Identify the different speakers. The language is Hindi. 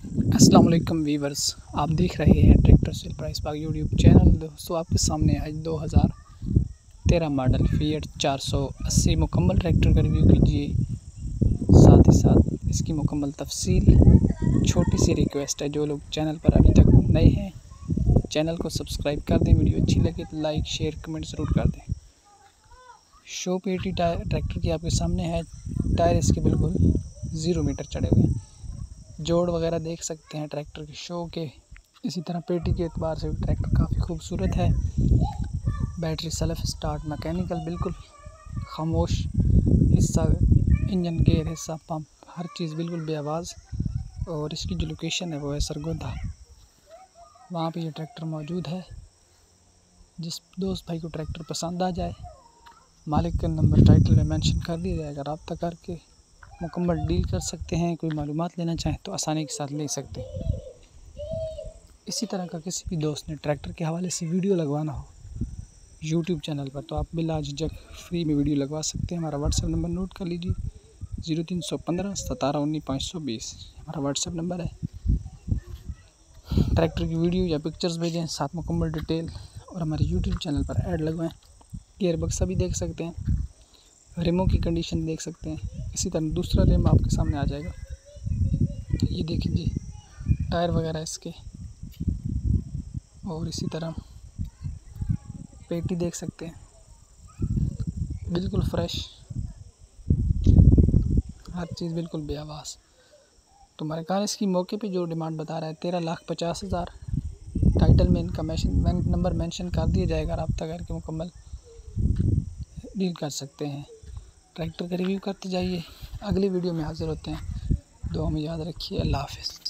Speaker 1: अस्सलाम वालेकुम वीवर्स, आप देख रहे हैं tractor sale price Bagh YouTube channel. दोस्तों आपके सामने आज 2013 मॉडल फिएट 480 मुकम्मल ट्रैक्टर का रिव्यू कीजिए। साथ ही साथ इसकी मुकम्मल तफसील। छोटी सी रिक्वेस्ट है, जो लोग चैनल पर अभी तक नए हैं चैनल को सब्सक्राइब कर दें। वीडियो अच्छी लगे तो लाइक शेयर कमेंट ज़रूर कर दें। शो पेटी टायर ट्रैक्टर की आपके सामने है। टायर इसके बिल्कुल 0 मीटर चढ़े हुए हैं। जोड़ वगैरह देख सकते हैं ट्रैक्टर के शो के। इसी तरह पेटी के एतबार से भी ट्रैक्टर काफ़ी खूबसूरत है। बैटरी सेल्फ स्टार्ट मैकेनिकल, बिल्कुल खामोश हिस्सा, इंजन गेयर हिस्सा, पंप, हर चीज़ बिल्कुल बेआवाज़। और इसकी जो लोकेशन है वो है सरगोधा, वहाँ पे ये ट्रैक्टर मौजूद है। जिस दोस्त भाई को ट्रैक्टर पसंद आ जाए, मालिक का नंबर टाइटल में मेंशन कर दिया जाएगा। रब्ता करके मुकम्मल डील कर सकते हैं। कोई मालूमात लेना चाहें तो आसानी के साथ ले सकते हैं। इसी तरह का किसी भी दोस्त ने ट्रैक्टर के हवाले से वीडियो लगवाना हो यूट्यूब चैनल पर, तो आप बिला झिझक फ्री में वीडियो लगवा सकते हैं। हमारा व्हाट्सएप नंबर नोट कर लीजिए, 0315 17 19 520 हमारा व्हाट्सएप नंबर है। ट्रैक्टर की वीडियो या पिक्चर्स भेजें, साथ मुकम्मल डिटेल, और हमारे यूट्यूब चैनल पर ऐड लगवाएँ। गियर बक्सा भी देख सकते हैं, रिमों की कंडीशन देख सकते हैं। इसी तरह दूसरा रिम आपके सामने आ जाएगा, ये देखिए जी, टायर वगैरह इसके। और इसी तरह पेटी देख सकते हैं, बिल्कुल फ्रेश, हर चीज़ बिल्कुल बेआवाज़। तो हमारे कार इसकी मौके पे जो डिमांड बता रहा है 13,50,000। टाइटल में इनका नंबर मेंशन कर दिया जाएगा। रब्ता करके मुकम्मल डील कर सकते हैं। ट्रैक्टर का रिव्यू करते जाइए। अगली वीडियो में हाज़िर होते हैं। दुआ में याद रखिए। अल्लाह हाफ़िज़।